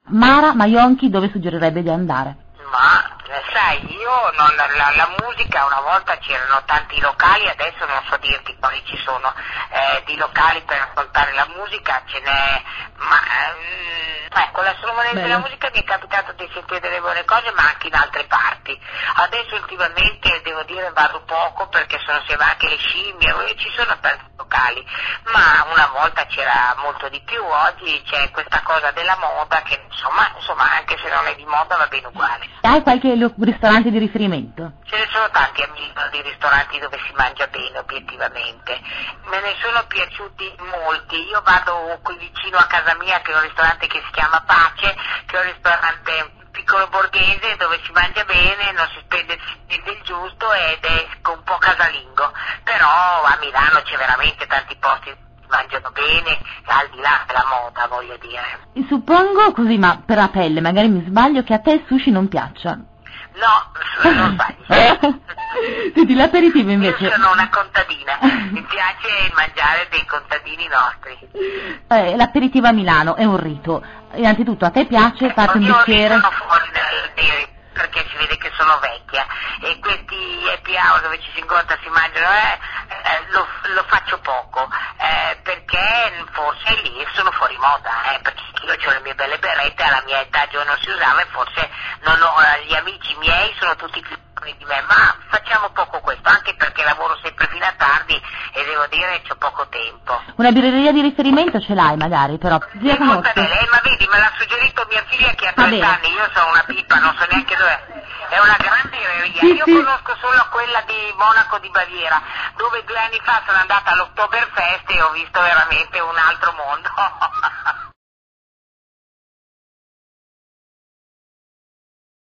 Mara Maionchi dove suggerirebbe di andare? Ma sai, io la musica una volta c'erano tanti locali, adesso non so dirti quali ci sono di locali per ascoltare la musica, ce n'è, ma ecco, la Salmonetti della musica mi è capitato di sentire delle buone cose, ma anche in altre parti. Adesso ultimamente devo dire vado poco perché sono sempre anche le scimmie, ci sono tanti locali, ma una volta c'era molto di più, oggi c'è questa cosa della moda che insomma anche se non è di moda va bene uguale. Hai qualche ristorante di riferimento? Ce ne sono tanti a Milano di ristoranti dove si mangia bene obiettivamente, me ne sono piaciuti molti. Io vado qui vicino a casa mia che è un ristorante che si chiama Pace, che è un ristorante piccolo borghese dove si mangia bene, non si spende il giusto ed è un po' casalingo, però a Milano c'è veramente tanti posti che mangiano bene, al di là della moda, voglio dire. Suppongo così, ma per la pelle, magari mi sbaglio, che a te il sushi non piaccia. No, non sbagli. Senti, l'aperitivo invece... Io sono una contadina, mi piace mangiare dei contadini nostri. L'aperitivo a Milano è un rito. Innanzitutto a te piace farti un bicchiere? Io sono fuori perché si vede che sono vecchia e questi happy hour dove ci si incontra si mangiano lo faccio poco perché forse lì sono fuori moda perché io ho le mie belle berrette, alla mia età già non si usava e forse non ho, gli amici miei sono tutti più giovani di me, ma facciamo poco questo anche perché lavoro sempre fino a tardi e devo dire c'ho poco tempo. Una birreria di riferimento ce l'hai magari, però ma vedi, me l'ha suggerito mia figlia che ha 30 anni, io sono una pipa, non so neanche dove è una grande birreria. Io conosco solo quella di Monaco di Baviera, dove 2 anni fa sono andata all'Oktoberfest e ho visto veramente un altro mondo.